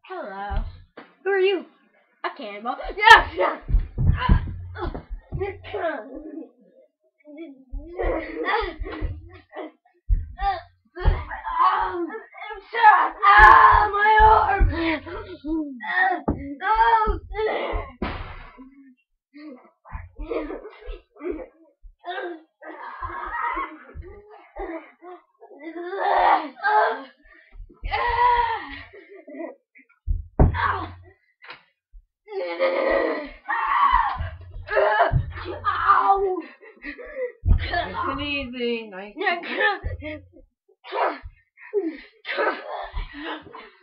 Hello. Who are you? A cannibal. Yeah. My arm. It's easy. Nice.